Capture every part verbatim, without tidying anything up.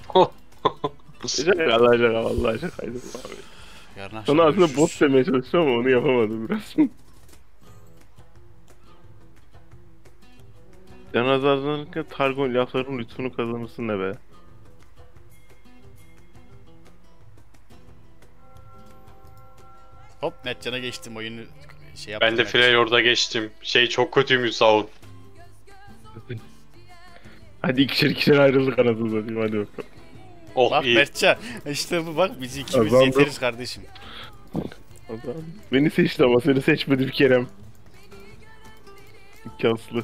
Şaka Allah şaka vallahi şakaydı bu abi. Yarın akşam Sonra aslında görüşürüz. bot demeye çalıştım ama onu yapamadım biraz. Can azarlanırken Targon lafların lütfunu kazanırsın ne be. Hop Mertcan'a geçtim oyunu şey yaptım. Ben de Mertcan. Freljord'a geçtim. Şey çok kötüymüş Saul. Hadi ikişer ikişer ayrıldık anasını satayım hadi bakalım. Oh Bak iyi. Mertcan işte bu bak biz ikimiz Kazandım. yeteriz kardeşim. O zaman beni seçti ama seni seçmedi bir kerem. İmkanslı.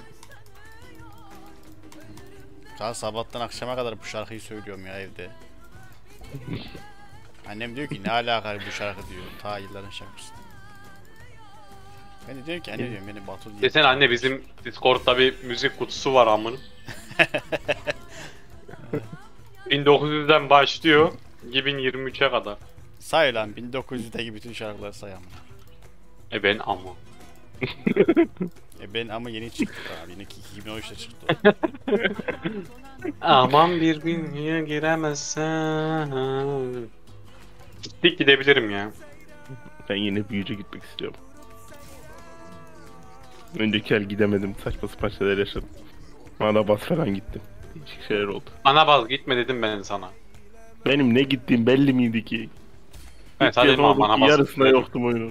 Daha sabahtan akşama kadar bu şarkıyı söylüyorum ya evde. Annem diyor ki ne alaka bu şarkı diyor. Ta yılların şarkısı. Ben de diyorum ki anne diyorum beni Batu diye. Desene anne bizim Discord'da bir müzik kutusu var amının. bin dokuz yüzden başlıyor. iki bin yirmi üçe kadar. Say lan bin dokuz yüzdeki bütün şarkıları say ama. E ben ama. E ben ama yeni çıktı abi. Yeni iki bin on üçte çıktı. Aman bir gün giremezsen. Gittik gidebilirim ya. Ben yine büyücü gitmek istiyorum. Önceki el gidemedim. Saçma sapan şeyler yaşadım. Bana bas falan gittim. Değişik şeyler oldu. Ana bal gitme dedim ben sana. Benim ne gittiğim belli miydi ki? Ben İlk sadece yapamadım bana ki, bas. yarısında yoktum oyunun.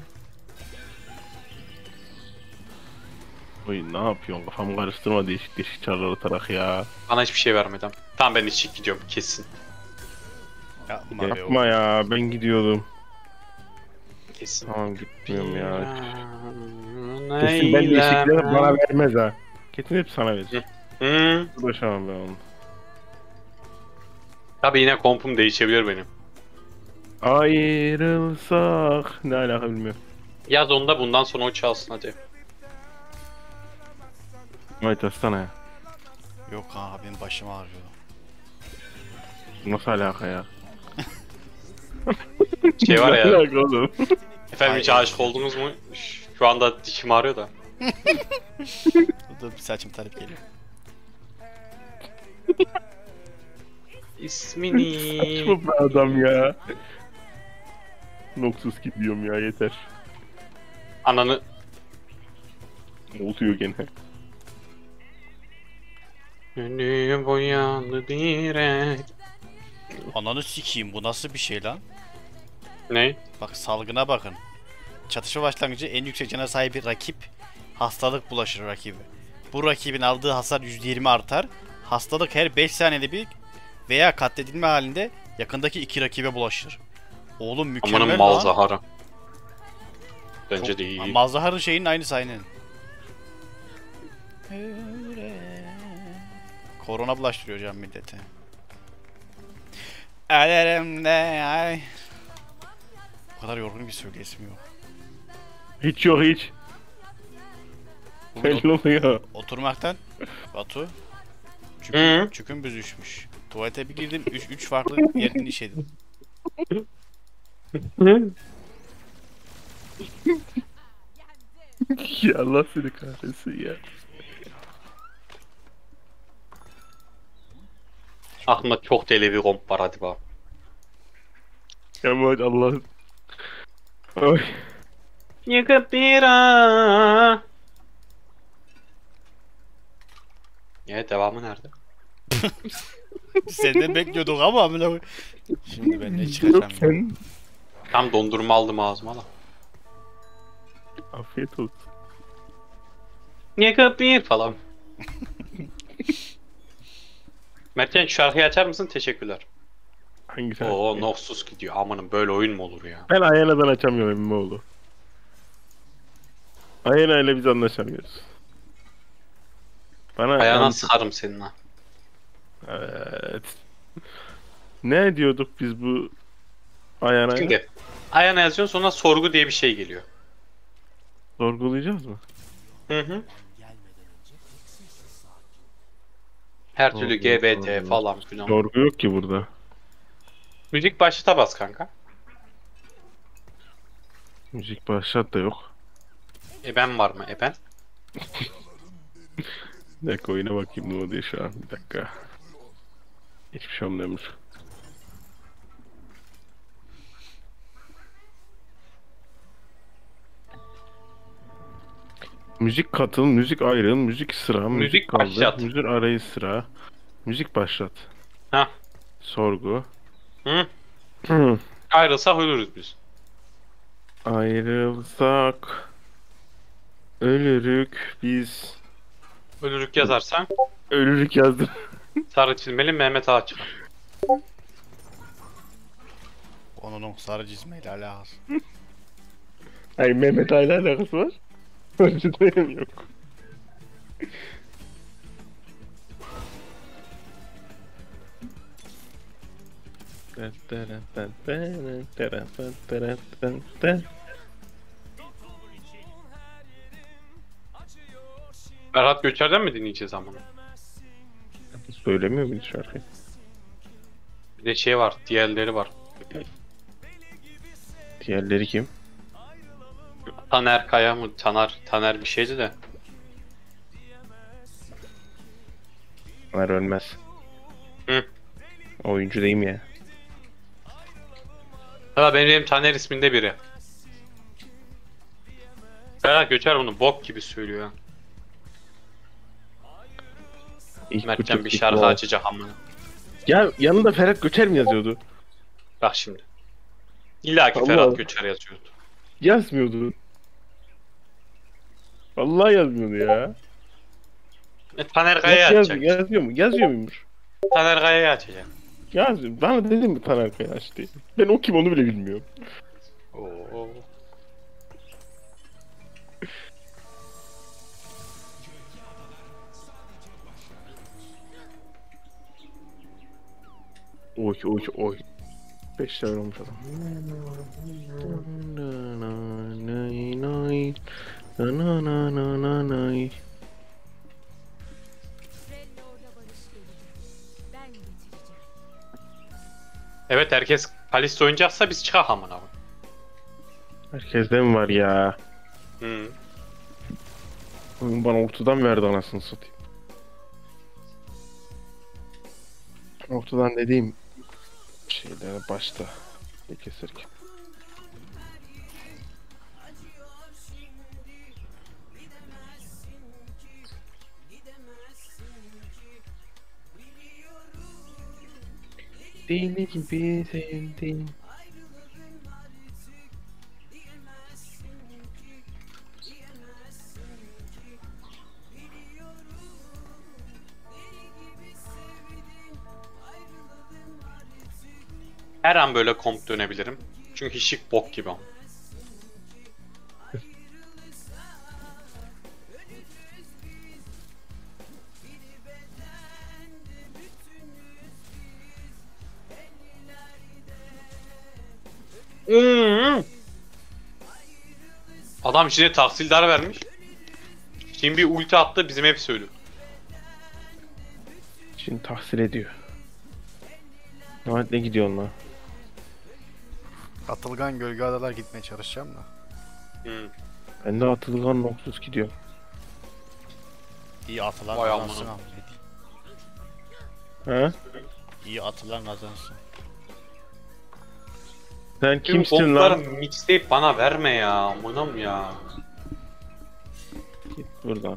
Oy ne yapıyorsun? Kafamı karıştırma değişik değişik çarlar atarak ya. Bana hiçbir şey vermeden. Tamam ben içip gidiyorum kesin. Yapma be Yapma oğlum. ya ben gidiyordum. Kesin. Tamam gitmiyorum ya. Kesin ben değişikleri bana vermez ha. Kesin hep sana verir. Hı. Uğraşamam ben onu. Tabii yine kompum değişebilir benim. Ayrılsak ne alaka bilmiyorum. Yaz onu da bundan sonra o çalsın hadi. Mayt atsana ya. Yok ha benim başım ağrıyor. Nasıl alaka ya? Şey var Ne ya. alaka oğlum? Efendim hiç aşık oldunuz mu? Şu anda dişim ağrıyor da. Dur bir saçım tarif geliyor. İsmini. Saçma bir adam ya. Noksuz gidiyorum ya yeter. Ananı. Ne oluyor gene? Gönlüm boyandı direk. Ananı sikeyim bu nasıl bir şey lan? Ne? Bak salgına bakın. Çatışma başlangıcı en yüksek cana sahip rakip hastalık bulaşır rakibi. Bu rakibin aldığı hasar yüzde yirmi artar. Hastalık her beş saniyede bir veya katledilme halinde yakındaki iki rakibe bulaşır. Oğlum mükemmel Amanın lan. mal zaharı. Bence Çok- de iyi. Malzahar'ın şeyinin aynısı aynen. Korona bulaştırıyor hocam millete. Ellerimde ay. O kadar yorgun bir söyleyesim yok. Hiç yok hiç. Bugün Belli oluyor. oturmaktan Batu çükün, Hı. çükün büzüşmüş. Tuvalete bir girdim üç, üç farklı yerden işedim. Ya Allah seni kahretsin ya. Aklımda çok deli bir komp var hadi bak. Ama Allah. Oy. Yıkıp bira. Ya devamı nerede? Senden bekliyorduk ama amına koy- Şimdi ben ne Yok çıkacağım ya? sen. Tam dondurma aldım ağzıma da. Afiyet olsun. Yıkıp bir falan. Mertcan şu şarkıyı açar mısın? Teşekkürler. Hangisi? Oo noksuz gidiyor. Amanın böyle oyun mu olur ya? Ben Ayana'dan açamıyorum Emmoğlu. Ayana ile biz anlaşamıyoruz. Bana Ayağına yanlış- sıkarım senin ha. Evet. Ne diyorduk biz bu Ayana'ya? Şimdi ayağına yazıyorsun sonra sorgu diye bir şey geliyor. Sorgulayacağız mı? Hı hı. Her türlü Sorgu, G B T sorgu. falan filan. Sorgu yok ki burada. Müzik başlata bas kanka. Müzik başlat da yok. Eben var mı? Eben? Bir dakika oyuna bakayım ne oluyor şu an. Bir dakika. Hiçbir şey olmuyormuş. Müzik katıl, müzik ayrıl, müzik sıra, müzik, Müzik kaldır, başlat. müzik arayı sıra, müzik başlat. Hah. Sorgu. Hı? Hı. Ayrılsak ölürüz biz. Ayrılsak ölürük biz. Ölürük yazarsan Ölürük yazdım. sarı çizmeli Mehmet Ağa çıkar. Onun sarı çizmeyle alakası. Hayır, Mehmet Ayla alakası var. Önceden yok. Ferhat Göçer'den mi dinleyeceğiz ama? Söylemiyor muydu şarkıyı? Bir de şey var, diğerleri var. Diğerleri kim? Taner Kaya mı? Taner, Taner bir şeydi de. Ömer Ölmez. Hı. Oyuncu değil mi ya? Ha benim, benim Taner isminde biri. Ferhat Göçer bunu bok gibi söylüyor ya. İlk Mertcan buçuk bir ilk şarkı bu. açacak amına. Ya yanında Ferhat Göçer mi yazıyordu? Bak şimdi. İlla ki Allah Ferhat Allah. Göçer yazıyordu. Yazmıyordu. Vallahi yazmıyordu ya. E, Taner Kaya'yı Nasıl yaz, açacak. yazıyor mu? Yazıyor muymuş? Taner Kaya'yı açacak. Yazmıyor. Bana dedim mi Taner Kaya aç diye. Ben o kim onu bile bilmiyorum. Oo. Oy oy oy. Beş level olmuş adam. Evet, herkes Kalista oynayacaksa biz çıkak amına koyayım. Herkeste mi var ya? Hı. Oyun bana ortadan verdi anasını satayım. Ortadan dediğim şeylere başta. Ne keser ki? Deli gibi sevdim. Her an böyle komp dönebilirim. Çünkü şık bok gibi ama. Hmm. Adam içine tahsildar vermiş. Şimdi bir ulti attı, bizim hepsi ölü. Şimdi tahsil ediyor. Ahmet ne gidiyorsun lan? Atılgan gölge adalar gitmeye çalışacağım da. Hmm. Ben de Atılgan Noxus gidiyor. İyi atılan Vay kazansın amına. abi. Ha? İyi atılan kazansın. Sen Tüm kimsin bonkları lan? mixtape bana verme ya. Amınam ya. Git buradan.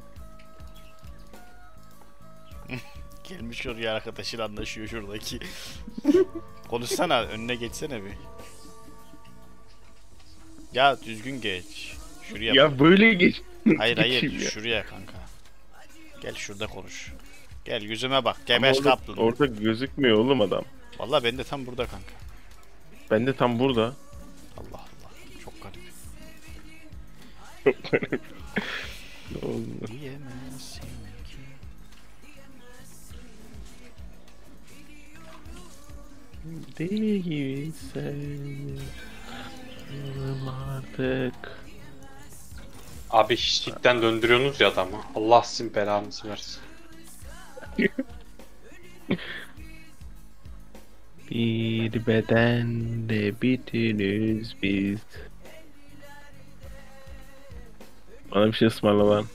Gelmiş oraya arkadaşıyla anlaşıyor şuradaki. Konuşsana, önüne geçsene bir. Ya düzgün geç. Şuraya bak. Ya böyle geç. Hayır hayır, Geçeyim ya. şuraya kanka. Gel şurada konuş. Gel yüzüme bak, Ama gebeş orada, kaplın. orada gözükmüyor oğlum adam. Vallahi ben de tam burada kanka. Ben de tam burada. Allah Allah, çok garip. Ne oldu? Diyemezsin ki. Deli gibi sevdim artık. Abi hiçlikten döndürüyorsunuz ya adamı. Allah sizin belanızı versin. Bir bedende bütünüz biz. Bana bir şey ısmarla lan.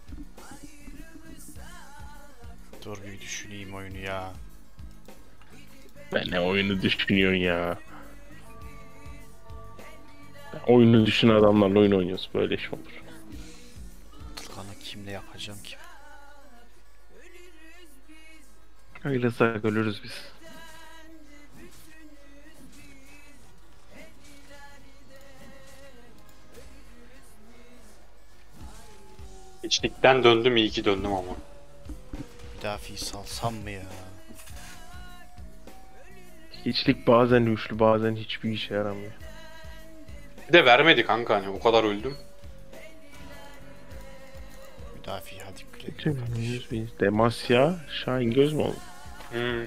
Dur bir düşüneyim oyunu ya. Ben ne oyunu düşünüyorsun ya? Ben oyunu düşün adamlarla oyun oynuyoruz. Böyle iş olur. Atılgan Kimle yakacağım ki? Öyleyse ölürüz biz. Hiçlikten döndüm, iyi ki döndüm ama. Müdafi salsam mı ya? Hiçlik bazen güçlü, bazen hiçbir işe yaramıyor. Bir de vermedi kanka, hani o kadar öldüm. Müdafi hadi güle güle kardeş. Biz biz Demasya, Şahin göz mü oldu? Hmm.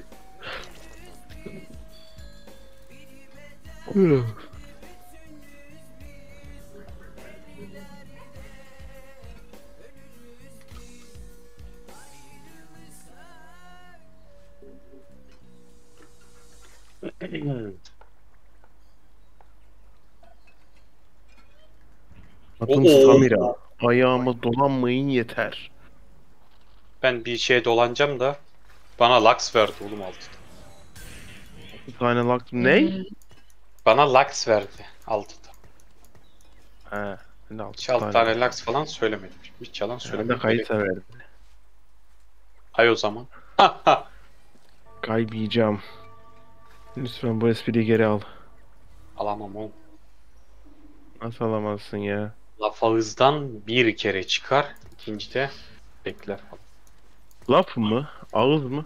Bakın Oo. Samira. Ayağıma dolanmayın yeter. Ben bir şeye dolanacağım da bana Lux verdi oğlum altıda. Bir tane lak ne? Bana Lux verdi altıda. He. Ben de altı Hiç altı tane Lux falan söylemedim. Hiç yalan Ben de söylemedim. kayısa verdi. Hay o zaman. Kaybıyacağım. Lütfen bu espriyi geri al. Alamam oğlum. Nasıl alamazsın ya? Laf ağızdan bir kere çıkar. İkincide bekler falan. Laf mı? Ağız mı?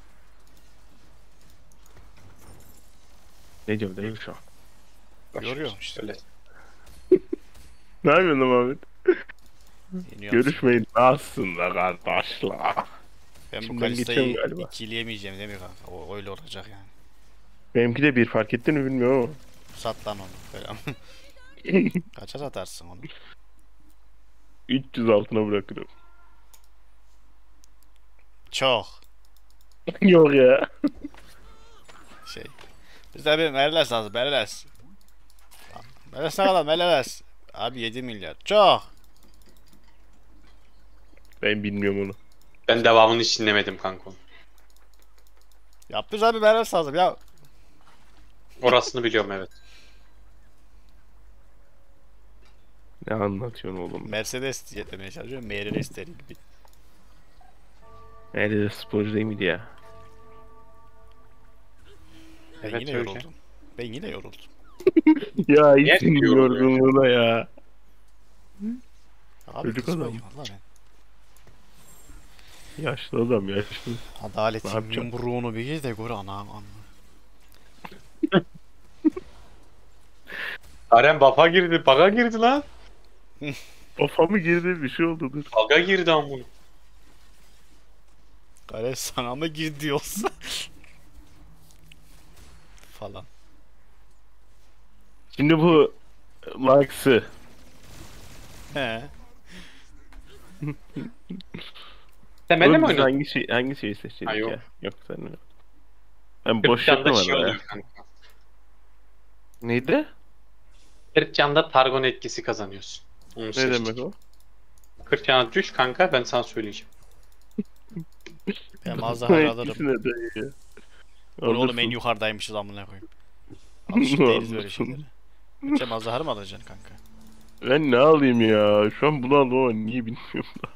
Ne diyorum değil mi şu an? işte. Yoruyorum işte. Öyle. Ne yapıyorsun Ahmet? Yeniyor Görüşmeyin aslında kardeşler. Ben bu İçimden Kalista'yı geçiyorum galiba. ikileyemeyeceğim değil mi kanka? O öyle olacak yani. Benimki de bir, fark ettin mi bilmiyorum ama. Sat lan onu falan. Kaça satarsın onu? üç yüz altına bırakırım. Çok. Yok ya. Şey. Bizde bir Merles lazım. Merles. Merles ne kadar Merles? Abi yedi milyar. Çok. Ben bilmiyorum onu. Ben devamını hiç dinlemedim kanka. Yaptınız abi Merles lazım ya. Orasını biliyorum evet. Ne anlatıyorsun oğlum? Mercedes diye demeye çalışıyorum. Mercedes deri gibi. Nerede sporcu değil miydi ya? Ben Evet, yine öyle. yoruldum. Ben yine yoruldum. Ya Niye hiç senin yoruluyor? yorgunluğuna ya. Abi Çocuk kızmayın adam. valla ben. Yaşlı adam yaşlı. Ne Adaletin yapacağım? yumruğunu bir de gör ana ana. Aren bapa girdi, baga girdi lan. Kafamı girdi bir şey oldu dur. Baga girdi amına. Kale sana mı girdi yoksa? Falan. Şimdi bu Lux'ı He. Sen benimle Oğlum mi biz oynadın? hangi şey hangi şeyi seçecektik Ha, yok. ya? Yok sen mi? Ben boş Kırk canda yaptım şey arada ya. oluyor kanka. Neydi? kırk canda Targon etkisi kazanıyorsun. Onu Ne seçtik. demek o? kırk cana düş kanka, ben sana söyleyeceğim. Ben mazhar alırım. İkisine de ya. Bu ne oğlum en Alırsın. yukarıdaymışız amına koyayım. Alışık değiliz böyle Alırsın. şeylere. Bütçe mazhar mı alacaksın kanka? Ben ne alayım ya? Şu an bunu aldım ama niye bilmiyorum da.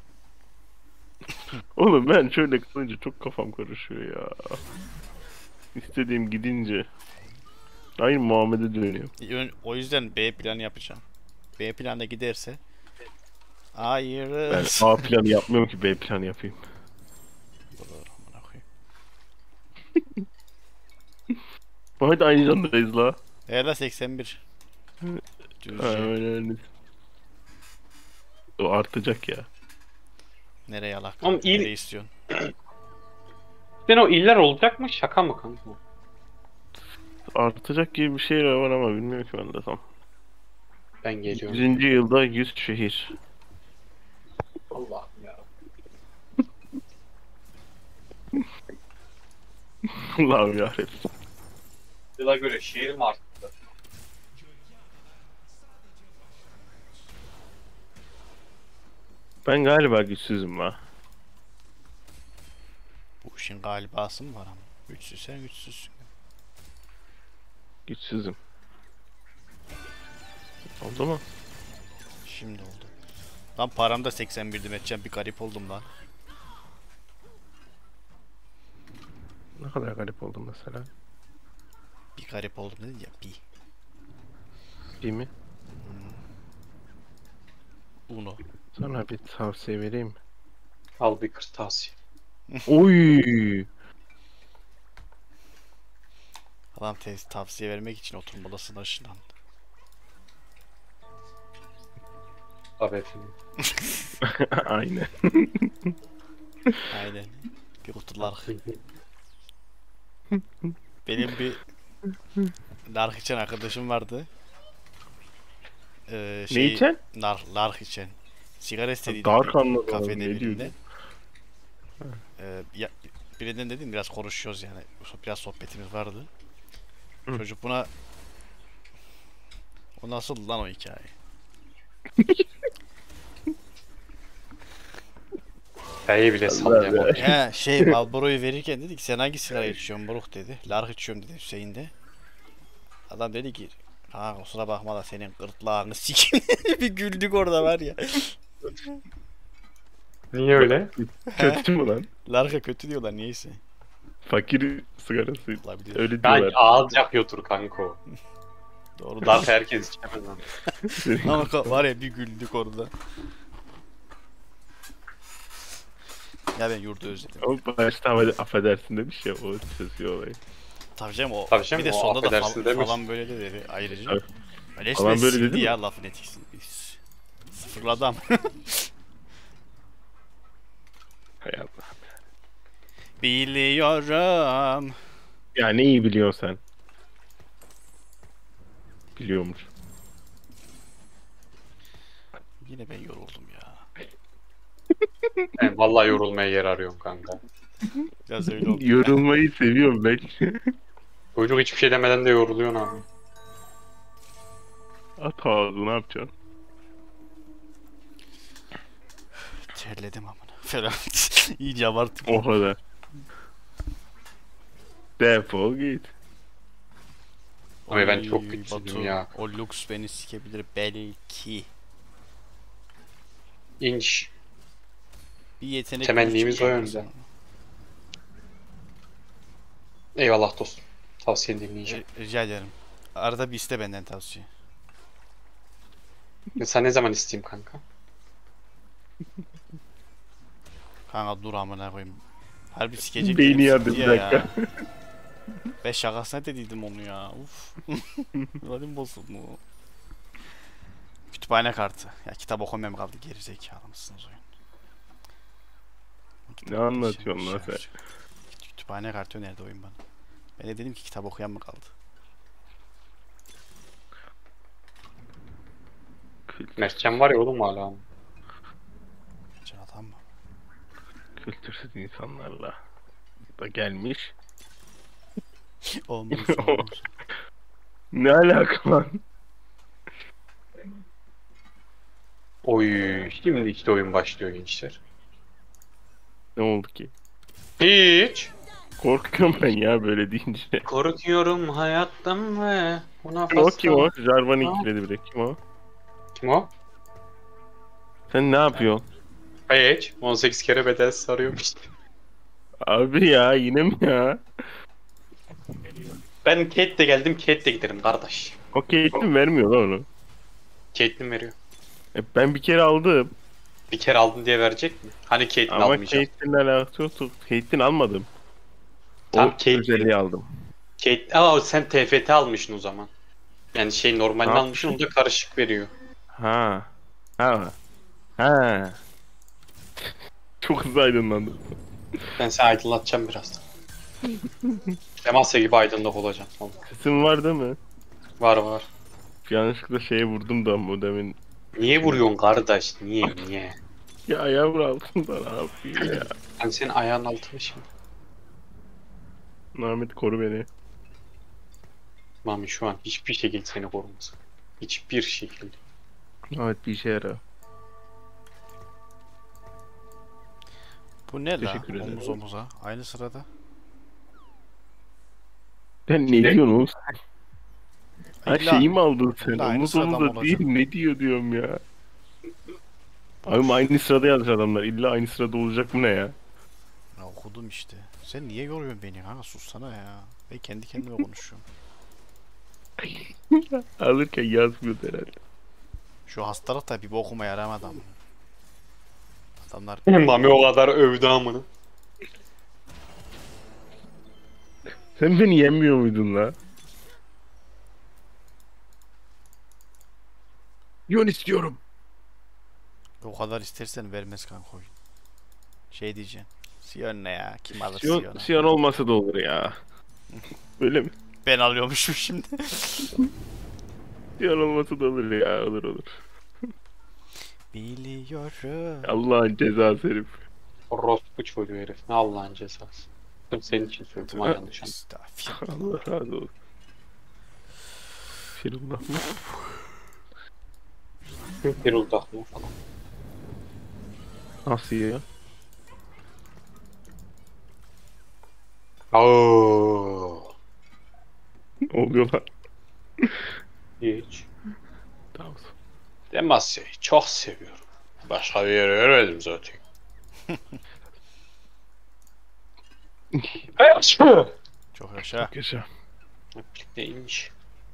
Oğlum ben şöyle kılınca çok kafam karışıyor ya. İstediğim gidince. Aynı Muhammed'e dönüyorum. Ön- O yüzden B planı yapacağım. B planı giderse Ben ayırız. A planı yapmıyorum ki B planı yapayım. Amına koyayım. Hadi aynı candayız la. Eğer seksen bir. Ha, Düzce. öyle öyle. O artacak ya. Nereye alak? Oğlum iyi- Nereye istiyorsun? Sen o iller olacak mı? Şaka mı kanka? Artacak gibi bir şey var ama bilmiyorum ki ben de tam. Ben geliyorum. yüzüncü yılda yüz şehir. Allah'ım ya. Allah'ım yarabbim. Yıla göre şehir mi arttı? Ben galiba güçsüzüm la. Bu işin galibası mı var ama? Güçsüz sen güçsüzsün. Güçsüzüm. Oldu mu? Şimdi oldu. Lan param da seksen birdi Metcan, bir garip oldum lan. Ne kadar garip oldum mesela. Bir garip oldum dedin ya, bir. Değil mi? Uno. Sana bir tavsiye vereyim mi? Al bir kırtasiye. Oy! Adam te- tavsiye vermek için oturma odasına ışınlandı. Tabii efendim. Aynen. Aynen. Bir kutular. Benim bir nark içen arkadaşım vardı. Ee, Ne içen? Nar, nark içen. Sigara istediydi Dark bir anladım. kafede Ne birinde. diyorsun? Ee, ya, birinden dedim, biraz konuşuyoruz yani. Biraz sohbetimiz vardı. Hı. Çocuk buna, o nasıl lan o hikaye? Hikayeyi bile sallayamam. He şey, Marlboro'yu verirken dedi ki sen hangi sigara içiyorsun moruk dedi. Lark içiyorum dedi Hüseyin de. Adam dedi ki ha kusura bakma da senin gırtlağını sikeyim. Bir güldük orada var ya. Niye öyle? Kötü mü lan? Lark'a kötü diyorlar niyeyse. Fakir sigarası. Olabilir. Öyle Ben diyorlar. ağız yakıyordur kanko. Doğru da. Dark herkes içemez lan. Ama ka- var ya bir güldük orada. Ya ben yurdu özledim. O başta ama affedersin demiş ya, o sözü olayı. Tabii canım o. Tabii canım, bir de o sonda da affedersin fal- demiş. falan böyle de dedi ayrıca. Abi, Öyle falan işte böyle sildi dedi mi? ya lafın etkisini. Sıfırladı ama. Hay Allah. Biliyorum. Ya ne iyi biliyorsun sen. Biliyormuş. Yine ben yoruldum ya. Ben vallahi yorulmaya yer arıyorum kanka. Biraz öyle oldu. Yorulmayı seviyorum ben. Çocuk hiçbir şey demeden de yoruluyorsun abi. At ağzı, ne yapacaksın? Terledim amına. Falan. İyice abarttım. O kadar. Defol git. Abi ben Oy, çok güçsüzüm Batu, ya. O Lux beni sikebilir belki. İnş. Bir yetenek Temennimiz gücü o çıkmaz yönde. mı? Eyvallah dostum. Tavsiyeni dinleyeceğim. R- Rica ederim. Arada bir iste benden tavsiye. Sen ne zaman isteyeyim kanka? Kanka dur amına koyayım. Harbi sikecek. Beyni benim yandı, sikti bir ya dakika. ya. Ben şakasına dediydim onu ya. Uf. Radim bozuldu. Kütüphane kartı. Ya kitap okumam kaldı, geri zekalı mısınız oyun? Ne anlatıyorsun lan sen? Kütüphane kartı önerdi oyun bana. Ben de dedim ki kitap okuyan mı kaldı? Mertcan var ya oğlum hala. Can adam mı? Kültürsüz insanlarla da gelmiş. Olmaz olmaz. Ne alaka lan? Oy, şimdi işte oyun başlıyor gençler. Ne oldu ki? Hiç. Korkuyorum ben ya böyle deyince. Korkuyorum hayattan ve buna Kim o, kim o? fazla. Jarvan'ı ikiledi bile. Kim o? Kim o? Sen ne yapıyorsun? Hiç. on sekiz kere bedel sarıyormuş. Abi ya, yine mi ya? Ben Kate'le geldim, Kate'le giderim kardeş. O Caitlyn vermiyor lan onu. Caitlyn veriyor. E, ben bir kere aldım. Bir kere aldın diye verecek mi? Hani Caitlyn Ama almayacak. Caitlyn'le alakası yoktu. Caitlyn almadım. Tam O Caitlyn. özelliği aldım. Kate... Aa sen T F T almışsın o zaman. Yani şey normalini Ha. almışsın, onu da karışık veriyor. Ha. Ha. Ha. Çok hızlı aydınlandım. Ben seni aydınlatacağım birazdan. Demasya gibi aydınlık olacaksın. Oğlum. Sesim var değil mi? Var var. Yanlışlıkla şeye vurdum da modemin. Niye vuruyorsun kardeş? Niye niye? Ya ayağımın altında ne yapayım ya? Ben senin ayağın altına şimdi. Ahmet koru beni. Mami şu an hiçbir şekilde seni korumaz. Hiçbir şekilde. Ahmet bir işe yarar. Bu ne la? Teşekkür ederim. Omuz omuza. Aynı sırada. Sen ne Ne? diyorsun oğlum? Ha İlla- şeyi mi aldın sen? illa aynı Omuz sıradan omuza mı değil, olacak? ne diyor diyorum ya. Abi aynı sırada yazmış adamlar. İlla aynı sırada olacak mı ne ya? Ya okudum işte. Sen niye yoruyorsun beni kanka, sussana ya. Ben kendi kendime konuşuyorum. Alırken yazmıyordu herhalde. Şu hastalık da bir bokuma yaramadı ama. Adamlar Mami o kadar övdü amına. Sen beni yenmiyor muydun la? Yon istiyorum. o kadar istersen vermez kanka oyun. Şey diyeceksin. Sion ne ya? Kim alır Siyon, Sion'u? Siyon olmasa da olur ya. Öyle mi? Ben alıyormuşum şimdi. Siyon olmasa da olur ya. Olur olur. Biliyorum. Allah'ın cezası herif. Orospu çocuğu herif. Ne Allah'ın cezası. Sırf senin için söyledim ha yanlış anladım. Estağfirullah. Allah razı olsun. Firullah mı? Firullah mı falan. Nasıl ya? Aaaa. Ne oluyor lan? Hiç. Tamam. Demasya'yı çok seviyorum. Başka bir yere görmedim zaten. Evet. Çok yaşa. Çok yaşa. Birlikteymiş.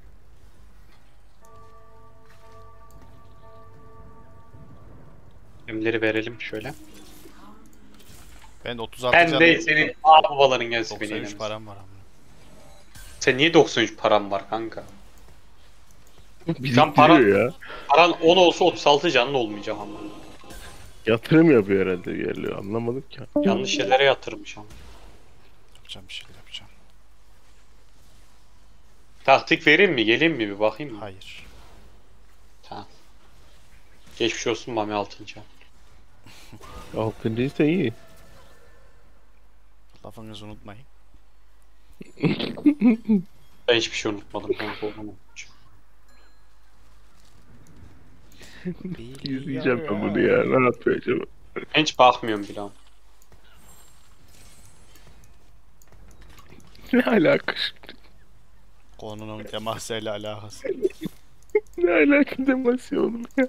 Ürünleri verelim şöyle. Ben de otuz altı Ben canım. de senin babaların gelsin beni doksan üç yenemez. param var ama. Sen niye doksan üç param var kanka? Biriktiriyor para- ya. Paran on olsa otuz altı canın olmayacak ama. Yatırım yapıyor herhalde bir yerlere. Anlamadım ki. Yanlış yerlere yatırmış ama. Yapacağım bir şeyler yapacağım. Taktik vereyim mi? Geleyim mi bir bakayım mı? Hayır. Tamam. Geçmiş olsun Mami altıncı. Altıncıysa iyi. Lafınızı unutmayın. Ben hiçbir şey unutmadım kanka. İzleyeceğim ben bunu ya. Ne yapıyor acaba? Ben hiç bakmıyorum bile ama. Ne alaka şimdi? Konunun temasıyla alakası. Ne alaka demesi oğlum ya?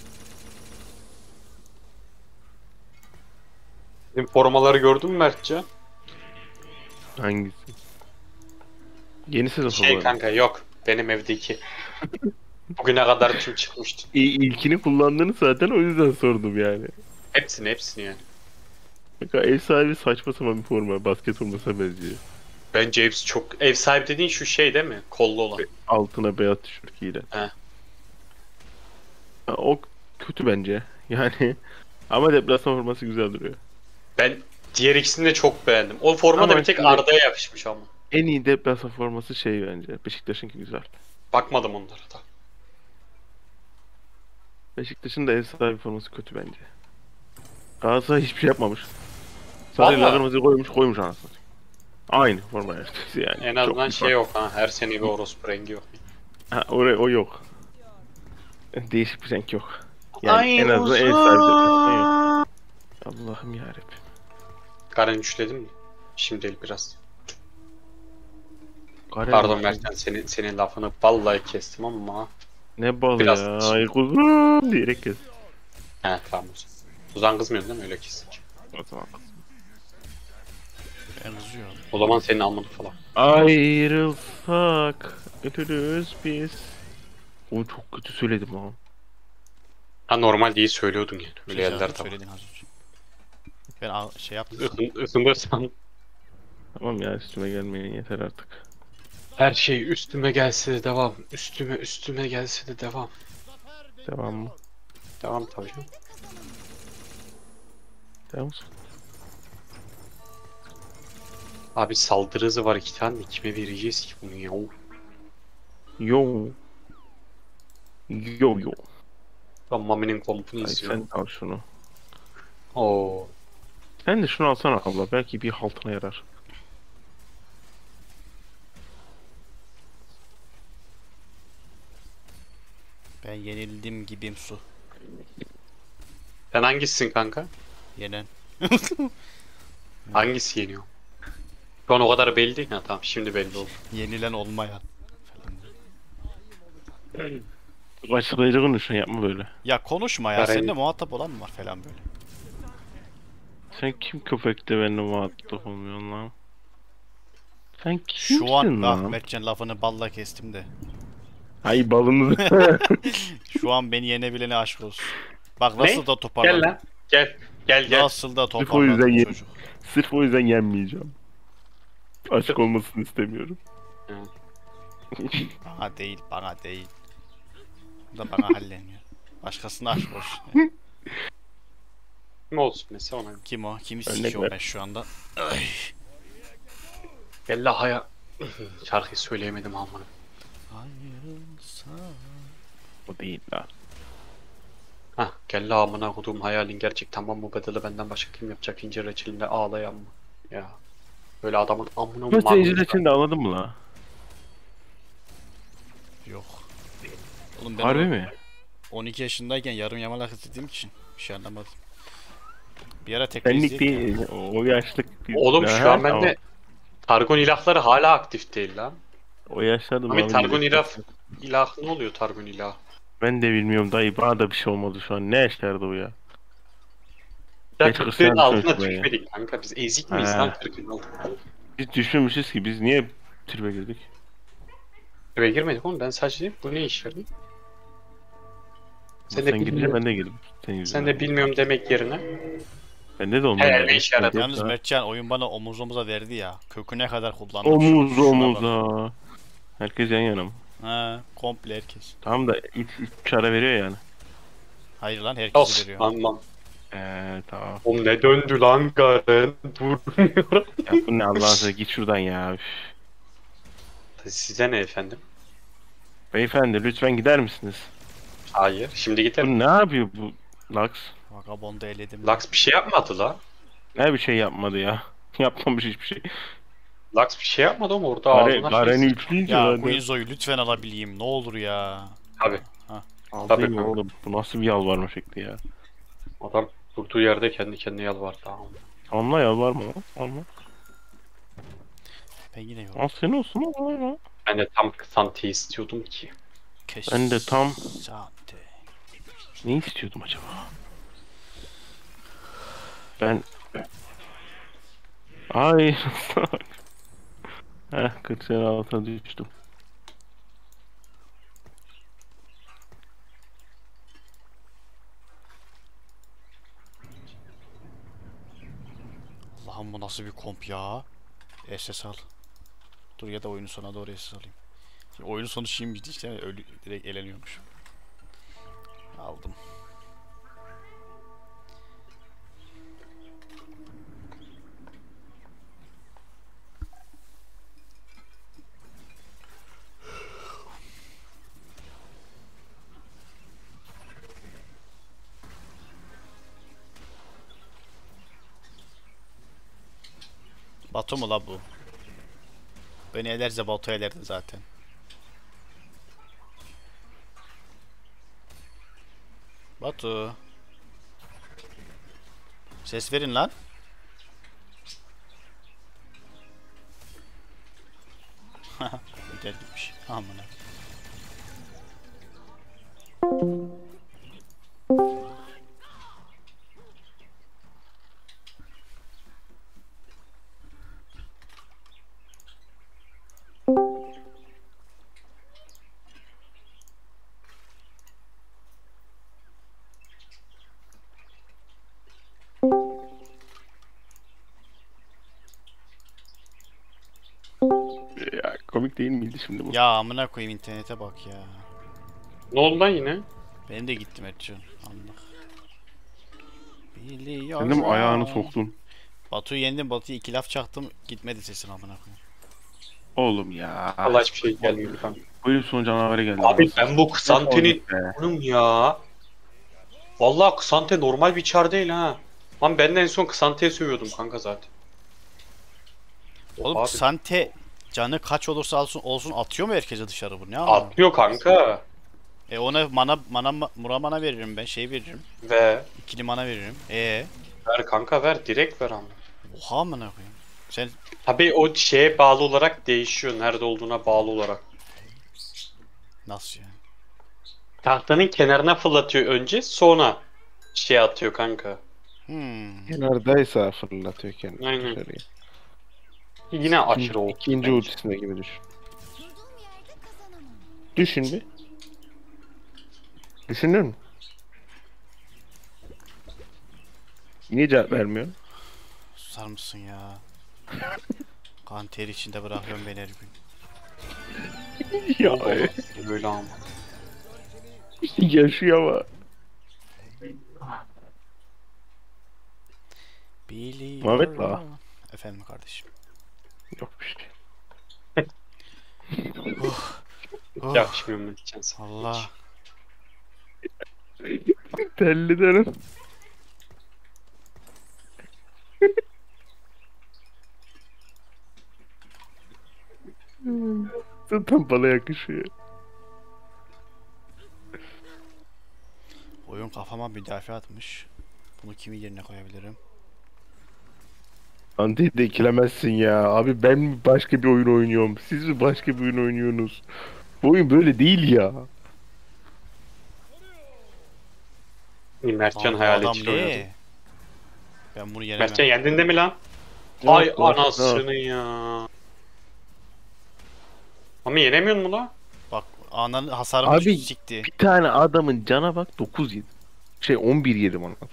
Benim formaları gördün mü Mertcan? Hangisi? Yeni sezon Şey falan. kanka yok. Benim evdeki. Bugüne kadar tüm çıkmıştı. İ- İlkini kullandığını zaten o yüzden sordum yani. Hepsini hepsini yani. Bak ev sahibi saçma sapan bir forma. Basket formasına benziyor. Bence hepsi çok... Ev sahibi dediğin şu şey değil mi? Kollu olan. Altına beyaz tişört giyilen. He. Ha, o kötü bence. Yani ama deplasman forması güzel duruyor. Ben diğer ikisini de çok beğendim. O forma da Ama bir tek şimdi- Arda'ya yakışmış ama. En iyi deplasman forması şey bence. Beşiktaş'ınki güzel. Bakmadım onlara da. Beşiktaş'ın da ev sahibi forması kötü bence. Galatasaray hiçbir şey yapmamış. Sarıyla Vallahi. kırmızı koymuş koymuş anasını. Aynı forma ertesi yani. En Çok azından bir şey fark. yok ha. Her sene bir orospu rengi yok. Ha, oraya o yok. Değişik bir renk yok. Yani Ay en azından ev sahibi deplasman yok. Allah'ım yarabbim. Garen üçledin mi? Şimdi değil biraz. Kare Pardon mi? Mertcan senin, senin lafını vallahi kestim ama. Ne balı Biraz- ya. Ay kuzum diyerek kes. He tamam o zaman. O zaman kızmıyorsun değil mi öyle kestik? O zaman. Ben kızıyorum. O zaman senin almanı falan. Ayrılsak ölürüz biz. O çok kötü söyledim ha. Ha normal değil söylüyordun yani. Öyle Şey yerler canım, de var. söyledin az önce. Ben al, şey yaptım. Isın, ısınırsan Tamam ya üstüme gelmeyin yeter artık. her şey üstüme gelse de devam. Üstüme üstüme gelse de devam. Devam mı? Devam tabii canım. Devam mısın? Abi saldırı hızı var iki tane. Kime vereceğiz ki bunu ya? Yo. Yo yo. Ben Mami'nin kompunu Ay, izliyorum. sen al şunu. Oo. Sen de şunu alsana abla. Belki bir haltına yarar. Ben yenildim gibim su. Sen hangisisin kanka? Yenen. Hangisi yeniyor? Şu an o kadar belli değil. Ha tamam şimdi belli oldu. Yenilen olmayan. Falan. Açıklayıcı konuşun, yapma böyle. Ya konuşma ya. Arayın. Seninle muhatap olan mı var falan böyle. Sen kim köpekte benimle muhatap olmuyorsun lan? Sen kimsin Şu an bak lan? Mertcan lafını balla kestim de. Ay balını. Şu an beni yenebilene aşk olsun. Bak nasıl Ne? da Gel toparladı. lan. Gel. Gel gel. Nasıl da Sırf o yüzden toparladı ye- çocuk. Sırf o yüzden yenmeyeceğim. Açık olmasını istemiyorum. Bana değil, bana değil. Bu da bana halleniyor. Başkasına aşk olsun. Kim olsun mesela ona? Kim o? Kimi Örnek sikiyorum ver. ben şu anda? Gel la haya. Şarkıyı söyleyemedim amına. Ayrılsa. O değil lan. Hah gel la amına koduğum hayalin gerçek tamam mı bedeli benden başka kim yapacak incir reçelinde ağlayan mı? Ya. Böyle adamın amına Bu seyirciler mı? için de anladın mı la? Yok. Oğlum ben Harbi o- mi? on iki yaşındayken yarım yamalak izlediğim için bir şey anlamadım. Bir ara tekrar Senlik izleyelim. değil. O yaşlık değil. Oğlum Ha, şu an tamam. bende Targon ilahları hala aktif değil lan. O yaşlarda Abi mavi Targon değil. ilah ilah ne oluyor Targon ilah? Ben de bilmiyorum dayı, bana da bir şey olmadı şu an. Ne yaşlardı o ya? Ya Geç kırkların kırkların altına çocukluğu ya. düşmedik kanka biz ezik miyiz Ha. lan kırkın altına? Biz düşünmüşüz ki biz niye tribe girdik? Eve girmedik oğlum ben sadece bu ne iş verdin? Sen, Sen de girince bilmiyorum. ben de girdim. Senin yüzünden. Sen de bilmiyorum demek yerine. Bende de olmadı. He, ne işe yaradı? Yalnız Mertcan oyun bana omuz omuza verdi ya. Köküne kadar kullandım. Omuz Şuna bak. omuza. Herkes yan yana mı? Ha, komple herkes. Tamam da üç çara veriyor yani. Hayır lan herkes Of veriyor. anlam. Eee tamam. Oğlum ne döndü lan Garen? Durmuyorum. Ya bu ne Allah'ın seversen, git şuradan ya. Üf. Size ne efendim? Beyefendi lütfen gider misiniz? Hayır. Şimdi Bu gidelim. ne yapıyor bu Lux? Vagabonda eledim. Lux bir şey yapmadı la. Ne bir şey yapmadı ya. Yapmamış hiçbir şey. Lux bir şey yapmadı ama orada Gare, ağzına Garen'i şey... üçleyince Ya zaten. Guinzo'yu lütfen alabileyim. Ne olur ya. Tabi. Aldın Tabii ya kanka. oğlum. Bu nasıl bir yalvarma şekli ya. Adam durduğu yerde kendi kendine yalvardı. Tamam. Anla yalvarma lan. Anla. Ben yine yok. Al sen olsun lan. Ben de tam Santi istiyordum ki. Ben de tam- Sante. Ne istiyordum acaba? Ben... Ay. Heh kırk sene altına düştüm. Allah'ım bu nasıl bir komp ya? S S al. Dur ya da oyunun sonuna doğru S S alayım. Şimdi oyunun sonu şimdi işte ölü direkt eleniyormuş. Aldım. Batu mu la bu? Beni elerse Batu elerdi zaten. Batu. Ses verin lan. Gider gitmiş. Aman ha. Ya komik değil miydi şimdi bu? Ya amına koyayım internete bak ya. Ne oldu lan yine? Benim de gitti Mertcan. Anlık. Sen Biliyorum. de mi ayağını soktun? Batu'yu yendim. Batu'ya iki laf çaktım. Gitmedi sesin amına koyayım. Oğlum ya. Allah hiçbir şey gelmiyor kanka. Böyle son canavarı geldi. Abi ben bu Ksante'nin Be. oğlum ya. Vallahi Ksante normal bir çar değil ha. Lan ben de en son Ksante'ye sövüyordum kanka zaten. Oğlum Abi, Sante canı kaç olursa olsun, olsun atıyor mu herkese dışarı bu? Ne anlamı? atmıyor kanka. E ona mana mana mura mana veririm ben şey veririm. Ve İkili mana veririm. E ver kanka ver direkt ver ama. oha amına koyayım. Sen Tabii o şeye bağlı olarak değişiyor. Nerede olduğuna bağlı olarak. nasıl yani? Tahtanın kenarına fırlatıyor önce, sonra şey atıyor kanka. Hmm. Kenardaysa fırlatıyor kendini Aynen. dışarıya. Yine aşırı İkinci, oldu. ikinci bence. ultisinde gibi düşün. Düşün bir. Düşünür mü? Niye cevap vermiyor? Susar mısın ya? Kan ter içinde bırakıyorum beni her gün. Ya Oldu. Böyle ama. yaşıyor ama. Biliyorum. Muhammed la. Efendim kardeşim. Yok bir şey. Oh, Yakışmıyor mu diyeceksin? Allah. Telli derim. Zaten bana yakışıyor. Oyun kafama müdafaa atmış. Bunu kimin yerine koyabilirim? Ante'yi de ikilemezsin ya. Abi ben mi başka bir oyun oynuyorum? Siz mi başka bir oyun oynuyorsunuz? Bu oyun böyle değil ya. Mertcan Lan bu hayal adam için oynadı. ne? Ben bunu yenemem. Mertcan yendin de mi lan? Ay Yok, yok, anasını ya. Ama yenemiyor mu lan? Bak ananın hasarımı Abi- Abi... sikti. Bir tane adamın cana bak dokuz yedi. Şey on bir yedi bana.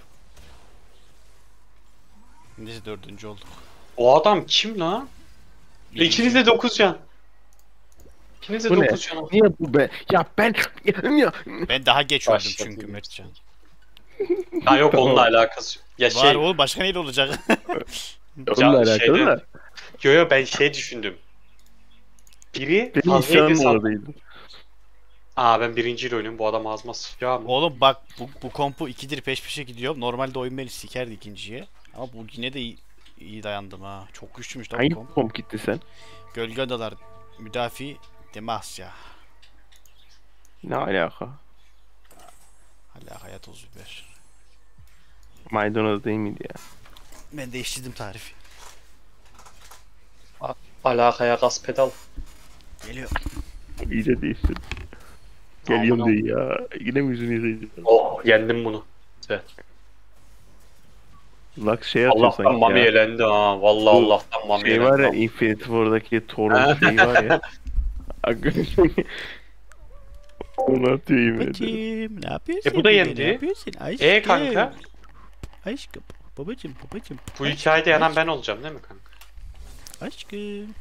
Neyse dördüncü olduk. O adam kim lan? Birinci. İkiniz de dokuz can. İkiniz de Bu ne? dokuz can. Niye bu be? Ya ben ya, ya. Ben daha geç öldüm Başladı çünkü yine. Mertcan. Ha yok Tamam. onunla alakası yok. Ya Var şey, oğlum başka neyle olacak? Onunla alakalı şeyde- da. yo yo ben şey düşündüm. Biri Benim fazla isyanım yedi san. oradaydı. Aa ben birinciyle oynuyorum, bu adam ağzıma sıçıyor ama. Oğlum bak bu, bu kompu ikidir peş peşe gidiyor. Normalde oyun beni sikerdi ikinciye. Ama bu yine de iyi, iyi dayandım ha. Çok güçlüymüş lan bu Hangi komp. komp gitti sen? Gölge Odalar Müdafi Demasya. Ne alaka? Hala hayat toz biber. Maydanoz değil miydi ya? Ben değiştirdim tarifi. Alakaya gaz pedal. Geliyor. İyice değişti. Geliyorum diye ya. Yine mi yüzünü izleyeceğim? Oh yendim bunu. Evet. Lux şey atıyor Allah'tan sanki Mami ya. elendi ha. Vallahi Bu Allah'tan Mami Şey elendi. var ya ama. Infinity War'daki Thor'un şeyi var ya. Onu atıyor yemin ederim. Babacım ne yapıyorsun? E, bu da bebeğim, yendi. Ne yapıyorsun? Aşkım. E kanka, Aşkım. Babacım babacım. bu hikayede yanan ben olacağım değil mi kanka? Aşkım.